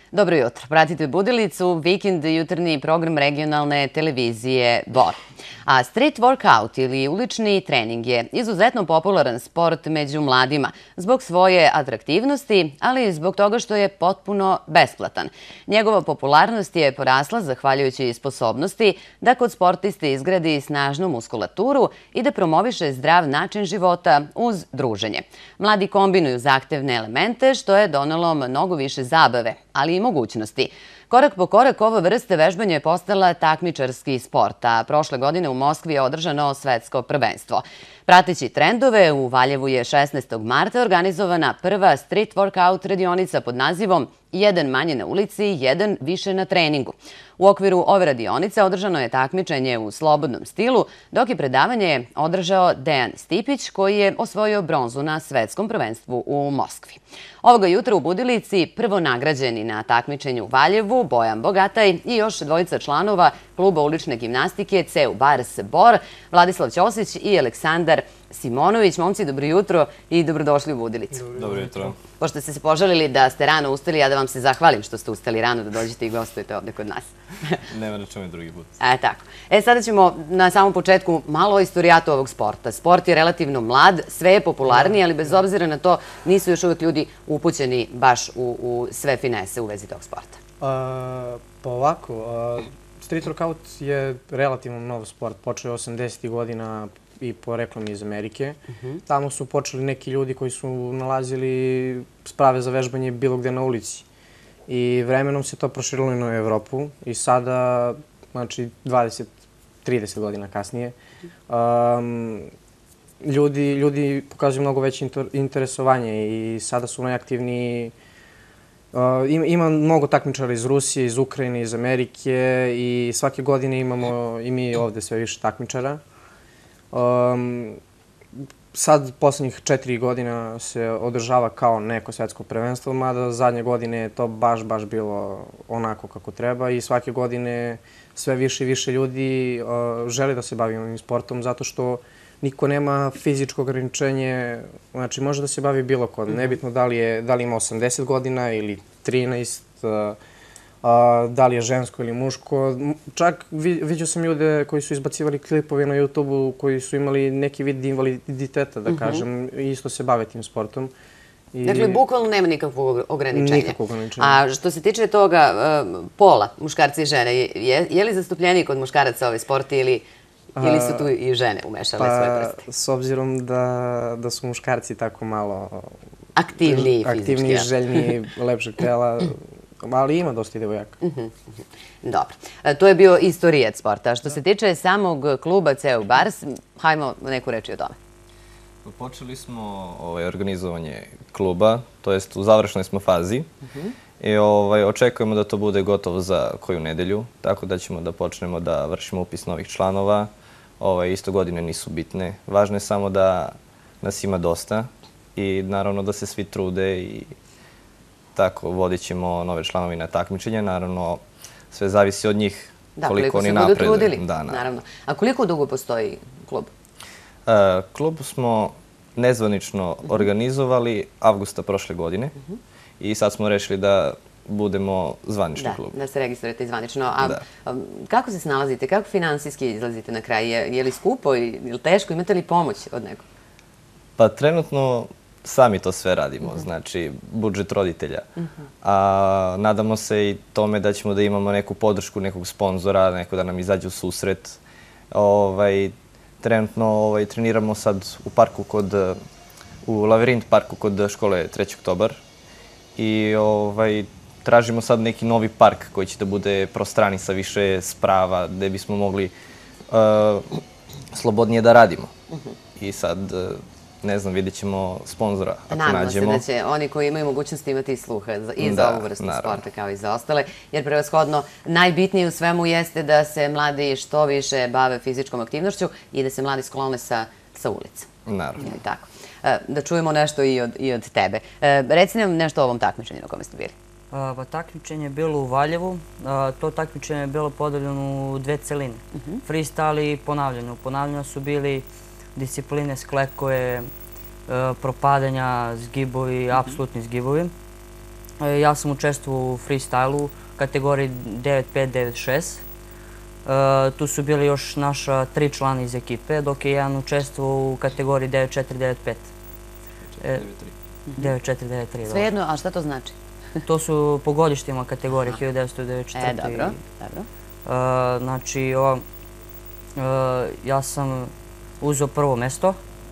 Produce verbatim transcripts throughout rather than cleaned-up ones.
Dobro jutro. Pratite Budilicu, vikend jutarnji program regionalne televizije Bor. A street workout ili ulični trening je izuzetno popularan sport među mladima zbog svoje atraktivnosti, ali i zbog toga što je potpuno besplatan. Njegova popularnost je porasla zahvaljujući sposobnosti da kod sportiste izgradi snažnu muskulaturu i da promoviše zdrav način života uz druženje. Mladi kombinuju zahtevne elemente što je donelo mnogo više zabave, ali i mogućnosti. Korak po korak ova vrsta vežbanja je postala takmičarski sport, a prošle godine u Moskvi je održano svetsko prvenstvo. Prateći trendove, u Valjevu je šesnaestog marta organizovana prva street workout radionica pod nazivom Jedan manje na ulici, jedan više na treningu. U okviru ove radionice održano je takmičenje u slobodnom stilu, dok je predavanje održao Dejan Stipić, koji je osvojio bronzu na svetskom prvenstvu u Moskvi. Ovoga jutra u Budilici prvo nagrađeni na takmičenju u Valjevu Bojan Bogataj i još dvojica članova kluba ulične gimnastike C E U Bars Bor, Vladislav Ćosić i Aleksandar Simonović. Momci, dobro jutro i dobrodošli u Budilicu. Dobro jutro. Pošto ste se požalili da ste rano ustali, ja da vam se zahvalim što ste ustali rano da dođete i gostujete ovde kod nas. Nema na čemu i drugi put. E, tako. E, sada ćemo na samom početku malo o istorijatu ovog sporta. Sport je relativno mlad, sve je popularniji, ali bez obzira na to nisu još uvijek ljudi upućeni baš u, u sve finese u vezi tog sporta. A, pa ovako, a, street workout je relativno nov sport. Počeo je osamdesetih godina i poreklom iz Amerike. Tamo su počeli neki ljudi koji su nalazili sprave za vežbanje bilo gde na ulici. I vremenom se to proširilo i na Evropu i sada, znači dvadeset trideset godina kasnije, um, ljudi, ljudi pokazuju mnogo veće interesovanje i sada su najaktivniji. Uh, ima, ima mnogo takmičara iz Rusije, iz Ukrajine, iz Amerike i svake godine imamo i mi ovde sve više takmičara. Um, sad, poslednjih četiri godina se održava kao neko svetsko prvenstvo, mada zadnje godine je to baš, baš bilo onako kako treba i svake godine sve više i više ljudi uh, žele da se bavi ovim sportom zato što niko nema fizičko ograničenje, znači može da se bavi bilo ko, nebitno da li, je, da li ima osamdeset godina ili trinaest, uh, A, da li je žensko ili muško. Čak vidio sam ljude koji su izbacivali klipove na YouTube-u koji su imali neki vid invaliditeta, da kažem, i isto se bave tim sportom. I... Dakle, bukvalno nema nikakvog ograničenja. Nikakvog ograničenja. A što se tiče toga uh, pola, muškarci i žene, je, je li zastupljeniji kod muškaraca ovaj sport ili, ili su tu i žene umešale pa, svoje prste? S obzirom da, da su muškarci tako malo... Aktivniji fizički. Aktivniji, željniji, lepšeg tela... Ali ima dosta i devojaka. Dobro. To je bio istorijet sporta. Što se tiče samog kluba C E U Bars, hajmo neku reći o tome. Počeli smo ovaj, organizovanje kluba, to jest u završnoj smo fazi i ovaj, očekujemo da to bude gotovo za koju nedelju, tako da ćemo da počnemo da vršimo upis novih članova. Ovaj, isto godine nisu bitne. Važno je samo da nas ima dosta i naravno da se svi trude i tako, vodit ćemo nove članovi na takmičenje. Naravno, sve zavisi od njih koliko oni napreduju. Da, koliko se budu trudili, naravno. A koliko dugo postoji klub? Klub smo nezvanično organizovali avgusta prošle godine i sad smo rešili da budemo zvanični klub. Da, da se registrujete zvanično. A kako se snalazite? Kako finansijski izlazite na kraj? Je li skupo ili teško? Imate li pomoć od nekog? Pa trenutno sami to sve radimo, znači budžet roditelja. A nadamo se i tome da ćemo da imamo neku podršku nekog sponzora, neko da nam izađe u susret. Ovaj, trenutno ovaj, treniramo sad u parku kod, u Lavirint parku kod škole treći oktobar i ovaj, tražimo sad neki novi park koji će da bude prostrani sa više sprava, gde bismo mogli uh, slobodnije da radimo. I sad... ne znam, vidjet ćemo sponzora ako nađemo. Nadamo se da će oni koji imaju mogućnost imati sluha i za ovu vrstu sporta kao i za ostale, jer prevashodno najbitnije u svemu jeste da se mladi što više bave fizičkom aktivnošću i da se mladi sklone sa ulica. Naravno. Tako. Da čujemo nešto i od tebe. Reci nam nešto o ovom takmičenju na kome ste bili. Pa takmičenje je bilo u Valjevu. To takmičenje je bilo podeljeno u dve celine. Freestyle i ponavljanje. U ponavljanju su bili discipline sklekove, propadanja, zgibovi, apsolutni zgibovi. Ja sam učestvovao u freestylu kategoriji devet pet devet šest. Tu su bili još naša tri člana iz ekipe, dok je jedan učestvovao u kategoriji devet četiri devet pet. devet četiri devet tri. Svejedno, a šta to znači? To su po godištima kategorije hiljadu devetsto devedeset četvrte. E, dobro, dobro. Znači, ja sam uzeo prvo mesto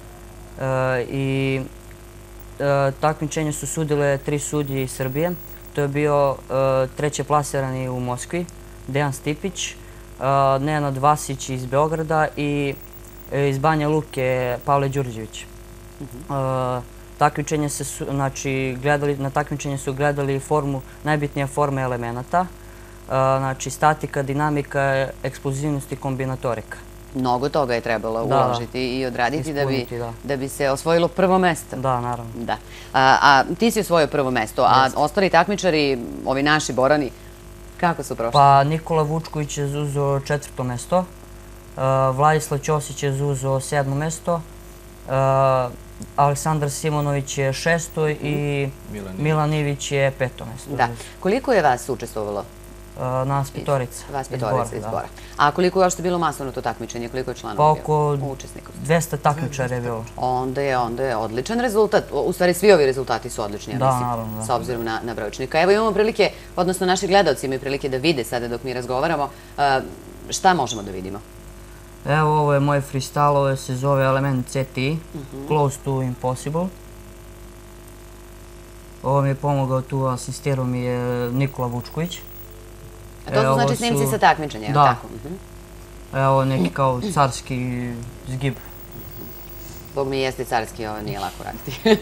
i takmičenje su sudile tri sudije iz Srbije. To je bio treće plasirani u Moskvi, Dejan Stipić, Nenad Vasić iz Beograda i iz Banja Luke Pavle Đurđević. Takmičenje se, znači, na takmičenje su gledali formu, najbitnije forme elemenata, znači statika, dinamika, eksplozivnost i kombinatorika. Mnogo toga je trebalo uložiti i odraditi da bi se osvojilo prvo mesto. Da, naravno. Da. A ti si osvojio prvo mesto, a ostali takmičari, ovi naši Borani, kako su prošli? Pa Nikola Vučković je zauzeo četvrto mesto, Vladislav Ćosić je zauzeo sedmo mesto, Aleksandar Simonović je šesto i Milan Ivić je peto mesto. Da. Koliko je vas učestvovalo? Nas petorica. Vas petorica iz Bora. A koliko je uopšte bilo masovno to takmičenje? Koliko je članova bilo? Pa oko dvesta takmičara je bilo. Onda je, onda je odličan rezultat. U stvari, svi ovi rezultati su odlični, ja mislim. Da, naravno. S obzirom na brojčnika. Evo imamo prilike, odnosno naši gledalci imaju prilike da vide sada dok mi razgovaramo. Šta možemo da vidimo? Evo, ovo je moj freestyle, ovo se zove Element C T I, Close to Impossible. Ovo mi je pomogao tu, asistirao mi je Nikola Vučković. A to su znači snimci sa takmičenja, je li tako? Da. Evo neki kao carski zgib. Bog mi jeste carski, ovo nije lako raditi.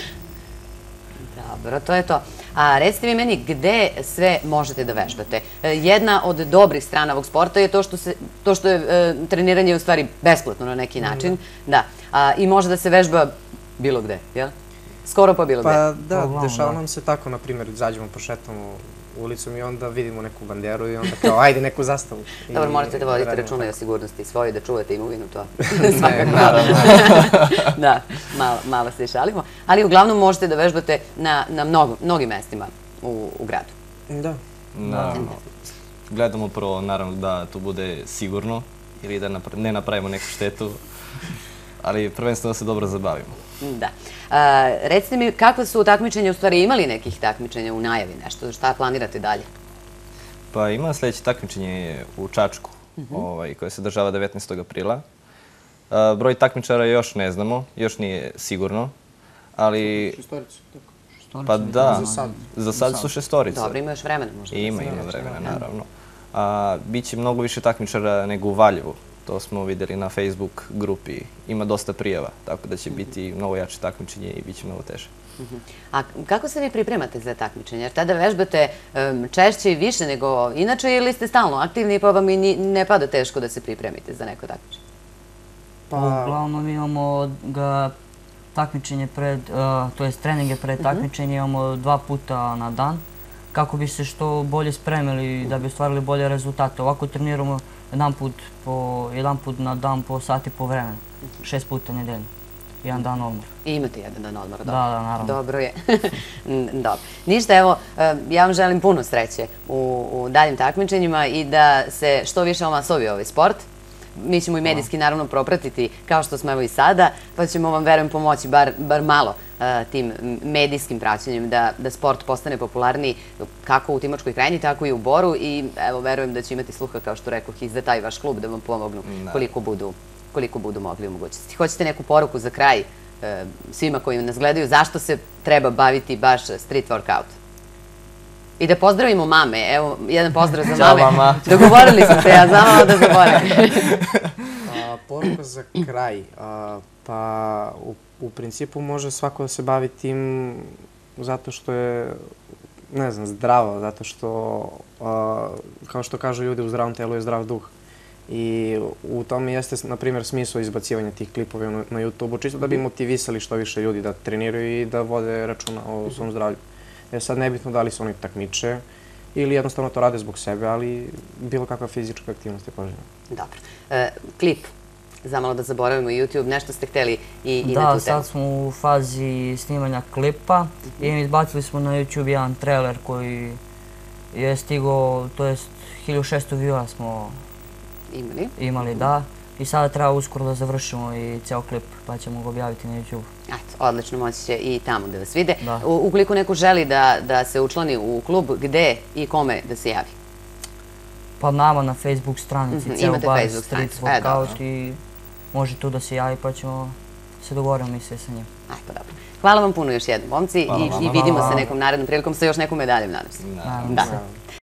Dobro, to je to. A recite mi meni gde sve možete da vežbate. Jedna od dobrih strana ovog sporta je to što je treniranje u stvari besplatno na neki način. Da. I može da se vežba bilo gde, jel? Skoro pa bilo gde. Pa da, dešava nam se tako, na primjer, izađemo, pošetamo ulicom i onda vidimo neku banderu i onda kao, ajde, neku zastavu. Dobro, morate da vodite računa i o sigurnosti svoje, da čuvate imovinu, to svakako. Naravno. Da, malo se šalimo. Ali uglavnom možete da vežbate na mnogim mestima u gradu. Da. Naravno. Gledamo prvo, naravno, da to bude sigurno ili da ne napravimo neku štetu, ali prvenstveno da se dobro zabavimo. Da. Recite mi, kakve su takmičenja, u stvari imali nekih takmičenja u najavi nešto? Šta planirate dalje? Pa ima sljedeće takmičenje u Čačku, koje se država devetnaestog aprila. Broj takmičara još ne znamo, još nije sigurno, ali... Šestorica, tako? Pa da, za sad su šestorica. Dobro, ima još vremena možda. Ima, ima vremena, naravno. Biće mnogo više takmičara nego u Valjevu. To smo vidjeli na Facebook grupi. Ima dosta prijava, tako da će biti mnogo jače takmičenje i bit će mnogo teže. A kako se vi pripremate za takmičenje? Jer tada vežbate češće i više nego inače ili ste stalno aktivni pa vam i ne pada teško da se pripremite za neko takmičenje? Uglavnom imamo takmičenje pred, to je treninge pred takmičenje, imamo dva puta na dan kako bi se što bolje spremili da bi ostvarili bolje rezultate. Ovako treniramo jedan put na dan po sati po vremena, šest puta nedeljno, jedan dan odmor. I imate jedan dan odmora, dobro. Da, da, naravno. Dobro je. Dobro. Ništa, evo, ja vam želim puno sreće u daljim takmičenjima i da se što više omasovi ovaj sport. Mi ćemo i medijski naravno propratiti kao što smo evo i sada, pa ćemo vam, verujem, pomoći bar malo tim medijskim praćenjem da sport postane popularniji kako u Timočkoj krajini, tako i u Boru i evo, verujem da će imati sluha, kao što rekoh, i za taj vaš klub da vam pomognu koliko budu mogli u mogućnosti. Hoćete neku poruku za kraj svima koji nas gledaju, zašto se treba baviti baš street workout? I da pozdravimo mame. Evo, jedan pozdrav za mame. Ćao, mama. Dogovorili smo se, ja znam malo da zaboravim. Poruka za kraj. Pa, u principu može svako da se bavi tim zato što je, ne znam, zdravo, zato što, kao što kažu ljudi, u zdravom telu je zdrav duh. I u tome jeste, na primjer, smisao izbacivanja tih klipova na YouTube-u, čisto da bi motivisali što više ljudi da treniraju i da vode računa o svom zdravlju. Jer sad nebitno da li se oni takmiče ili jednostavno to rade zbog sebe, ali bilo kakva fizička aktivnost je poželjna. Dobro. Klip? zamalo da zaboravimo YouTube, nešto ste hteli i na tu Da, temu. sad smo u fazi snimanja klipa i izbacili smo na YouTube jedan trailer koji je stigao, to jest hiljadu šesto view-a smo Imali. imali, da. I sada treba uskoro da završimo i ceo klip, pa ćemo ga objaviti na YouTube. Eto, odlično, moći će i tamo da vas vide. Da. U- Ukoliko neko želi da, da se učlani u klub, gde i kome da se javi? Pa nama na Facebook stranici, Mhm, ceo imate bar Facebook Street stranicu, e, Workout dobro. i može tu da se javi pa ćemo se dogovorimo mi sve sa njim. Eto, dobro. Hvala vam puno još jednom, momci, Hvala i, vama. i vidimo Hvala se vam. nekom narednom prilikom sa još nekom medaljom, nadam se. Nadam Da. se.